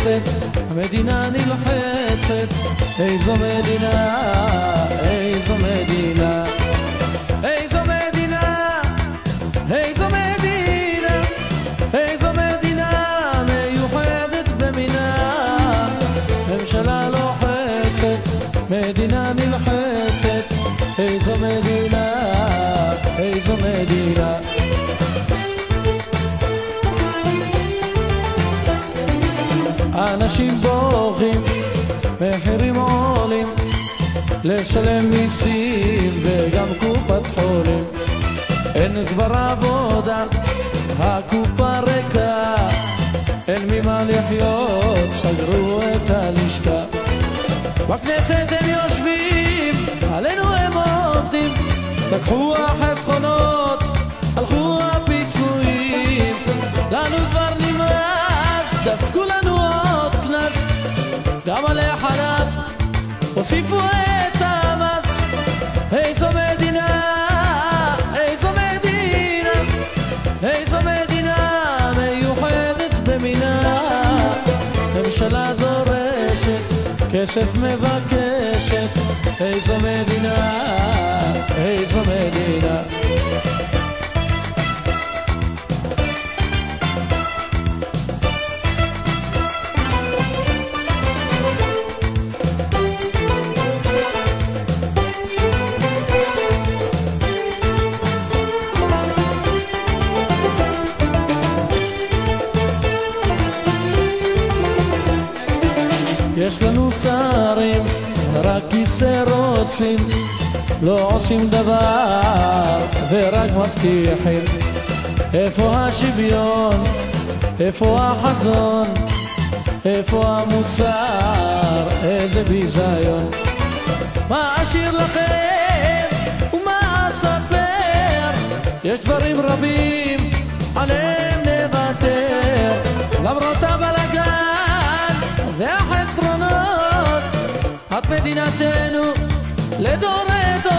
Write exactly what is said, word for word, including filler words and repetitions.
נלחצת, המדינה נלחצת, איזו מדינה, איזו מדינה, איזו מדינה, איזו מדינה, איזו מדינה מיוחדת במינה, ממשלה לוחצת, מדינה נלחצת, איזו מדינה, איזו מדינה. אנשים בוכים, מחירים עולים, לשלם מיסים וגם קופת חולים. אין כבר עבודה, הקופה ריקה, אין ממה לחיות, סגרו את הלשכה. בכנסת הם יושבים, עלינו הם עובדים, לקחו החסכונות, הלכו הפיצויים. לנו כבר נמאס, דפקו לנו עוד כנס, גם על החלב הוסיפו את המס. איזו מדינה, איזו מדינה, איזו מדינה מיוחדת במינה, ממשלה דורשת, כסף מבקשת, איזו מדינה, איזו מדינה. יש לנו שרים, רק כיסא רוצים, לא עושים דבר ורק מבטיחים. איפה השוויון, איפה החזון, איפה המוסר, איזה ביזיון. מה אשאיר לכם ומה אספר, יש דברים רבים עליהם נוותר. למרות הבלגן והחסרונות, את מדינתנו לדורי דורות.